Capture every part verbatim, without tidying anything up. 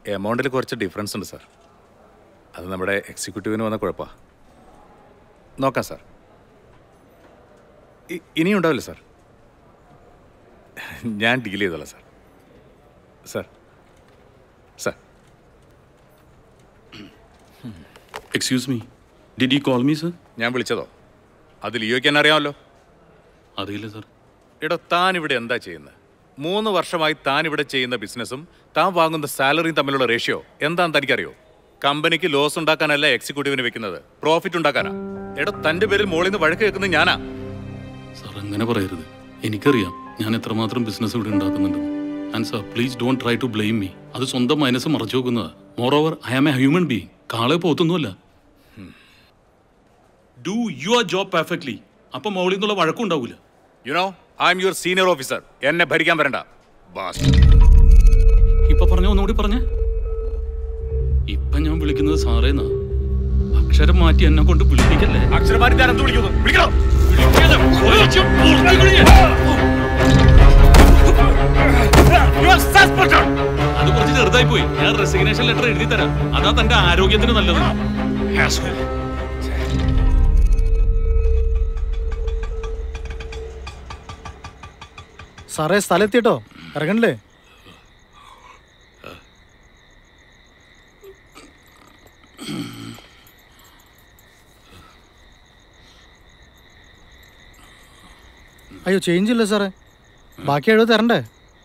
എമൗണ്ടിൽ കുറച്ച് ഡിഫറൻസ് ഉണ്ട് സാർ. അത് നമ്മുടെ എക്സിക്യൂട്ടീവിന് വന്ന കുഴപ്പമാണ്. നോക്കാം സാർ. ഇനിയും ഉണ്ടാവില്ല സാർ. ഞാൻ ഡീൽ ചെയ്തോളാം sir. Sir sir excuse me, did you call me sir? ഞാൻ വിളിച്ചതോ? അത് ലിയോയ്ക്ക് എന്നെ അറിയാമല്ലോ. അറിയില്ല സാർ. എടോ, താൻ ഇവിടെ എന്താ ചെയ്യുന്നത്? മൂന്ന് വർഷമായി താൻ ഇവിടെ ചെയ്യുന്ന ബിസിനസ്സും താൻ വാങ്ങുന്ന സാലറിയും തമ്മിലുള്ള റേഷ്യോ എന്താണെന്ന് തനിക്കറിയോ? കമ്പനിക്ക് ലോസ് ഉണ്ടാക്കാനല്ല എക്സിക്യൂട്ടീവിന് വെക്കുന്നത്, പ്രോഫിറ്റ് ഉണ്ടാക്കാനാ. എടോ, തൻ്റെ പേരിൽ മോളിൽ നിന്ന് വഴക്ക് കേൾക്കുന്നത് ഞാനാ. സാർ അങ്ങനെ പറയരുത്. എനിക്കറിയാം ഞാൻ എത്രമാത്രം ബിസിനസ് ഇവിടെ ഉണ്ടാക്കുന്നുണ്ട്. And sir please don't try to blame me. അത് സ്വന്തം മൈനസ് മറച്ചു വെക്കുന്നത്. Moreover I am a human being. കാളെ പോത്തൊന്നുമല്ല. Do your job perfectly. അപ്പം മോളിൽ നിന്നുള്ള വഴക്കുണ്ടാവില്ല. You know I am your senior officer. എന്നെ ഭരിക്കാൻ വരണ്ട. ഇപ്പൊ പറഞ്ഞ ഒന്നുകൂടി പറഞ്ഞേ. ഇപ്പൊ ഞാൻ വിളിക്കുന്നത് സാറേന്നാ. അക്ഷരം മാറ്റി എന്നെ കൊണ്ട് വിളിപ്പിക്കല്ലേ. അക്ഷരം മാറ്റി ഞാൻ എന്ത് വിളിക്കുന്നു? വിളിക്കണോ? അത് കുറച്ച് ചെറുതായി പോയി. ഞാൻ റെസിഗ്നേഷൻ ലെറ്റർ എഴുതി തരാം. അതാ തന്റെ ആരോഗ്യത്തിന് നല്ലത്. സാറേ സ്ഥലത്തിട്ടോ ഇറങ്ങണ്ടേ? അയ്യോ ചേഞ്ച് ഇല്ല സാറേ. ബാക്കി എഴുതി തരണ്ടേ?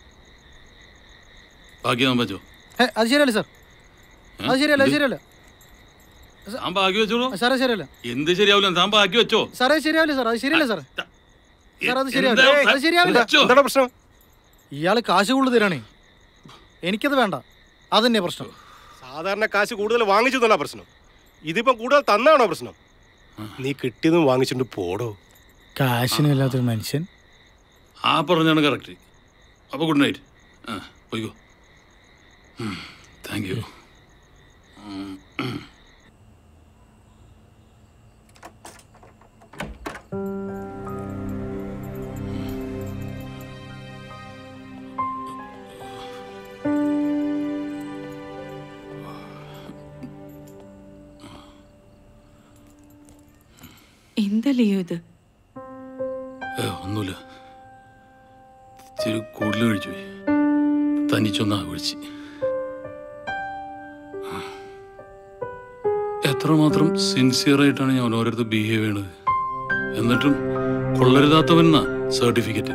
ബാക്കി ഞാൻ വെച്ചോ. ഏ അത് ശരിയല്ല സാർ. അത് ശരിയല്ല അത് ശരിയല്ല താൻ ബാക്കി വെച്ചോളൂ. സാറേ ശരിയല്ല. എന്ത് ശരിയാവില്ല? താൻ ബാക്കി വെച്ചോ. സാറേ ശരിയാവില്ല സാർ. അത് ശരിയല്ല സാർ. സാർ അത് ശരിയാവില്ല. അത് ശരിയാവില്ല. എന്താണ് പ്രശ്നം? ഇയാള് കാശ് കൂടുതൽ തരാണേ. എനിക്കത് വേണ്ട. അതന്നെ പ്രശ്നം. സാധാരണ കാശ് കൂടുതൽ വാങ്ങിച്ചു തന്നാ പ്രശ്നം. ഇതിപ്പം കൂടുതൽ തന്നാണോ പ്രശ്നം? നീ കിട്ടിയതും വാങ്ങിച്ചിട്ട് പോടോ. കാശിനില്ലാത്തൊരു മനുഷ്യൻ. ആ പറഞ്ഞാണ് കറക്റ്റ്. അപ്പോൾ ഗുഡ് നൈറ്റ്. ആ പോയിക്കോ. Thank you. എന്തല്ലയോ ഇത്? ഒന്നുമില്ല, ഇച്ചിരി കൂടുതൽ കഴിച്ചു പോയി. തനിച്ചൊന്നാ കഴിച്ച്. എത്രമാത്രം സിൻസിയറായിട്ടാണ് ഞാൻ ഓരോരുത്തർ ബിഹേവ് ചെയ്യണത്. എന്നിട്ടും കൊള്ളരുതാത്തവനാ സർട്ടിഫിക്കറ്റ്.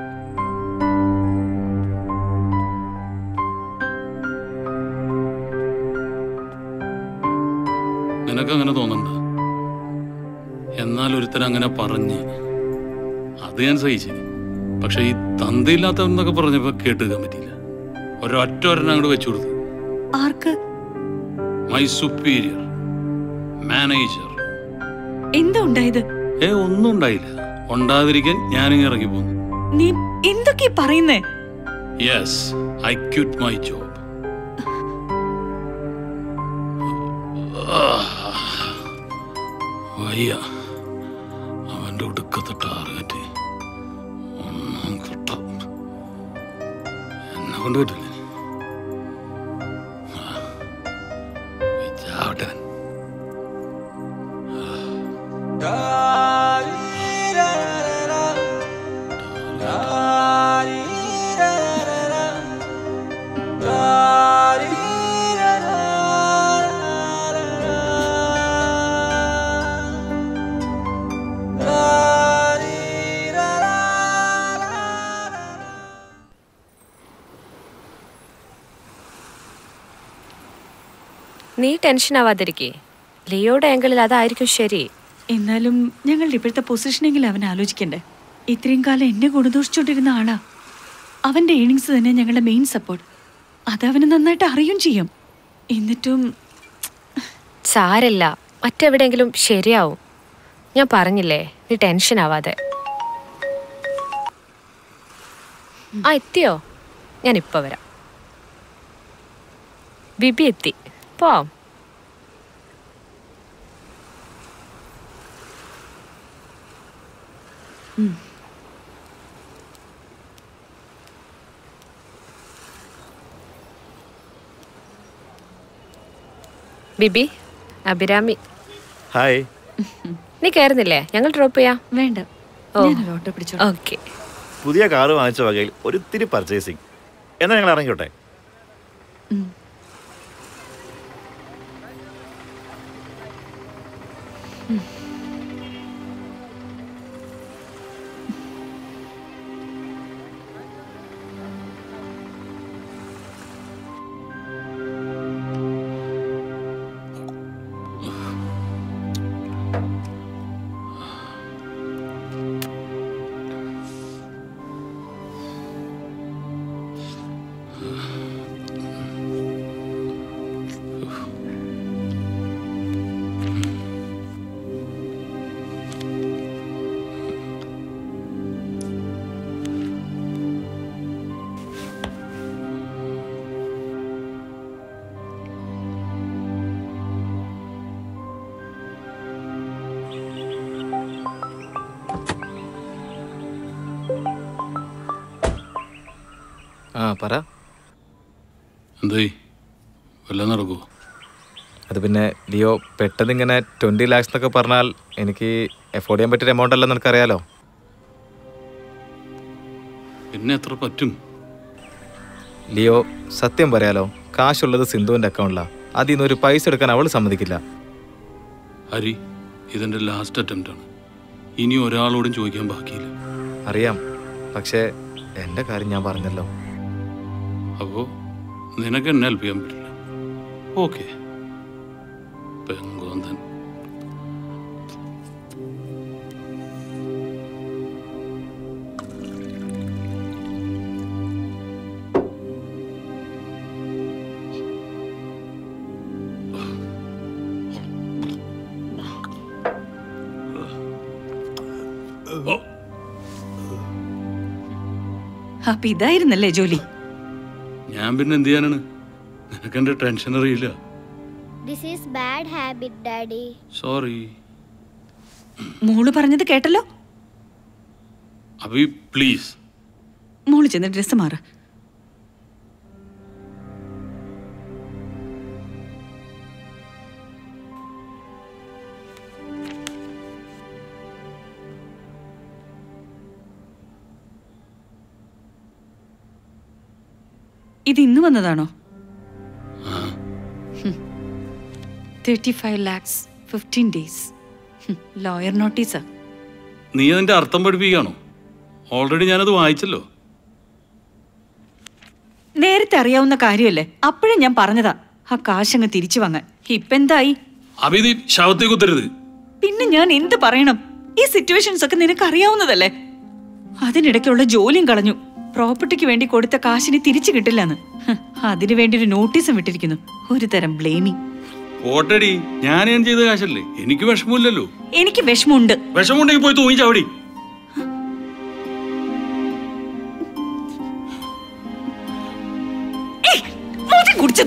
നിനക്കങ്ങനെ തോന്നണ്ട. എന്നാൽ ഒരുത്തൻ അങ്ങനെ പറഞ്ഞ് അത് ഞാൻ സഹിച്ചു. പക്ഷെ ഈ തന്തയില്ലാത്തവന്നൊക്കെ പറഞ്ഞപ്പോ കേട്ടുക്കാൻ പറ്റിയില്ല. ഒരൊറ്റ ഒരെണ്ണം അങ്ങോട്ട് വെച്ചു കൊടുത്തു. ആർക്ക്? My superior manager. എന്താ ഉണ്ടായത്? ഏ ഒന്നും ഉണ്ടായില്ല. ഉണ്ടാതിരിക്കാൻ ഞാനിങ്ങ് ഇറങ്ങി പോന്നു. നീ എന്തൊക്കെ പറയുന്നേ? Yes, I quit my job. വയ്യ. അവന്റെ ഒടുക്കത്തെ ടാർഗറ്റ് ഒന്നും കിട്ടാം. എന്നെ കൊണ്ട് പറ്റില്ല. വിചാവട്ടെ. നീ ടെൻഷൻ ആവാതിരിക്കേ. ലിയോയുടെ ആംഗിളിൽ അതായിരിക്കും ശരി. എന്നാലും ഞങ്ങളുടെ ഇപ്പോഴത്തെ പൊസിഷനെങ്കിലും അവൻ ആലോചിക്കണ്ടേ? ഇത്രയും കാലം എന്നെ ഗുണദോഷിച്ചോണ്ടിരുന്ന ആളാ. അവന്റെ ഏണിങ്സ് തന്നെ ഞങ്ങളുടെ മെയിൻ സപ്പോർട്ട്. അതവന് നന്നായിട്ട് അറിയും ചെയ്യും. എന്നിട്ടും സാരല്ല, മറ്റെവിടെയെങ്കിലും ശരിയാവും. ഞാൻ പറഞ്ഞില്ലേ, നീ ടെൻഷൻ ആവാതെ. ആ എത്തിയോ? ഞാനിപ്പോൾ വരാം. ബിബി എത്തി. പോവാം. ബിബി, അഭിരാമി. ഹായ്. നീ കയറുന്നില്ലേ? ഞങ്ങൾ ഡ്രോപ്പ് ചെയ്യാം. വേണ്ട, ഓ ഓട്ടോ പിടിച്ചോ. ഓക്കെ. പുതിയ കാറ് വാങ്ങിച്ച വകയിൽ ഒരിത്തിരി പർച്ചേസിങ്. എന്നാൽ ഞങ്ങൾ ഇറങ്ങിക്കോട്ടെ? ആ പറ. എന്തായി, വല്ലതും നടക്കുമോ? അത് പിന്നെ ലിയോ, പെട്ടെന്ന് ഇങ്ങനെ ട്വൻറ്റി ലാക്സ് എന്നൊക്കെ പറഞ്ഞാൽ എനിക്ക് എഫോർഡ് ചെയ്യാൻ പറ്റിയ എമൗണ്ട് അല്ലെന്ന് എനിക്കറിയാലോ. പിന്നെ എത്ര പറ്റും? ലിയോ, സത്യം പറയാലോ, കാശുള്ളത് സിന്ധുവിൻ്റെ അക്കൗണ്ടിലാണ്. അതിൽ നിന്ന് ഒരു പൈസ എടുക്കാൻ അവൾ സമ്മതിക്കില്ല. ഹരി, ഇതെൻ്റെ ലാസ്റ്റ് അറ്റംപ്റ്റ് ആണ്. ഇനി ഒരാളോടും ചോദിക്കാൻ ബാക്കിയില്ല. അറിയാം, പക്ഷേ എൻ്റെ കാര്യം ഞാൻ പറഞ്ഞല്ലോ. അപ്പോൾ നിനക്ക് എന്നെ ഹെൽപ്പ് ചെയ്യാൻ പറ്റില്ല. ഓക്കെ, പെങ്കോന്തൻ. അപ്പൊ ഇതായിരുന്നല്ലേ ജോലി? ഞാൻ പിന്നെ എന്ത് ചെയ്യാനാണ്? നിനക്ക് എന്റെ ടെൻഷൻ അറിയില്ല. This is bad habit, Daddy. Sorry. മോള് പറഞ്ഞത് കേട്ടല്ലോ. അഭി പ്ലീസ്. മോള് ചെന്ന് ഡ്രസ് മാറ്. ഇത് ഇന്ന് വന്നതാണോ? Thirty five lakhs fifteen days lawyer നോട്ടീസാ. നീ അതിന്റെ അർത്ഥം പഠിപ്പിക്കുകയാണോ? ഓൾറെഡി ഞാനത് വായിച്ചല്ലോ. നേരത്തെ അറിയാവുന്ന കാര്യമല്ലേ, അപ്പോഴും ഞാൻ പറഞ്ഞതാ ആ കാശങ്ങ് തിരിച്ചു വാങ്ങാൻ. ഇപ്പെന്തായി? അഭിതി ശവത്തെ കുത്തരുത്. പിന്നെ ഞാൻ എന്ത് പറയണം? ഈ സിറ്റുവേഷൻസ് ഒക്കെ നിനക്ക് അറിയാവുന്നതല്ലേ. അതിനിടയ്ക്കുള്ള ജോലിയും കളഞ്ഞു. പ്രോപ്പർട്ടിക്ക് വേണ്ടി കൊടുത്ത കാശിന് തിരിച്ചു കിട്ടില്ലെന്ന്. അതിനു വേണ്ടി ഒരു നോട്ടീസും വിട്ടിരിക്കുന്നു. ഒരു തരം ബ്ലെയിമിങ്. ഓട്ടടി, ഞാൻ ഏൺ ചെയ്ത കാശല്ലേ, എനിക്ക് വിഷമമില്ലല്ലോ. എനിക്ക് വിഷമമുണ്ട്. വിഷമമുണ്ടെങ്കിൽ പോയി തൂങ്ങി ചാവടി. കുടിച്ചത്